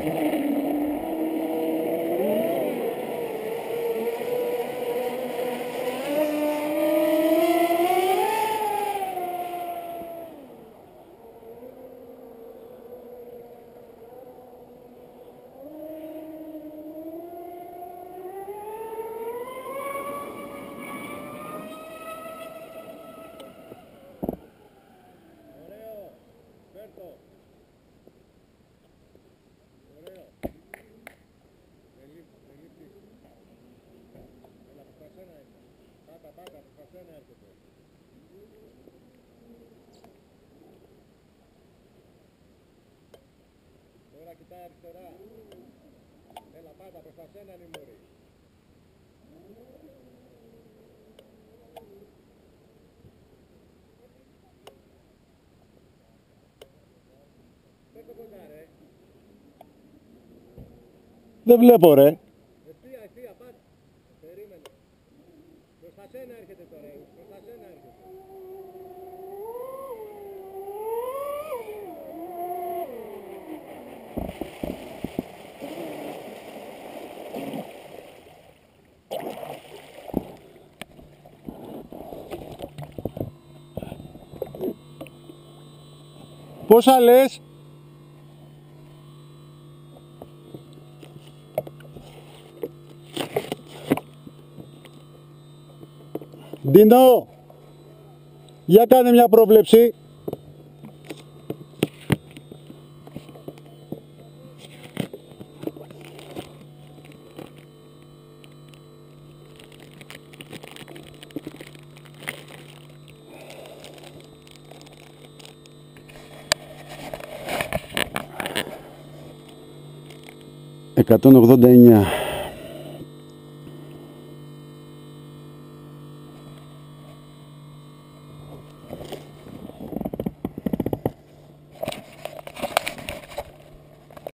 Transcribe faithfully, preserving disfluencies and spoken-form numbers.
Τώρα κοιτάει αριστερά. Έλα πάτα προς τα σένα είναι η μωρή. Πες το κοντά ρε. Δεν βλέπω ρε. Ευθεία, ευθεία, πάτα. Περίμενε. Προς τα σένα έρχεται τώρα. Προς τα σένα έρχεται. Πόσα λες? Ντίνο, για κάνε μια πρόβλεψη. εκατόν ογδόντα εννιά.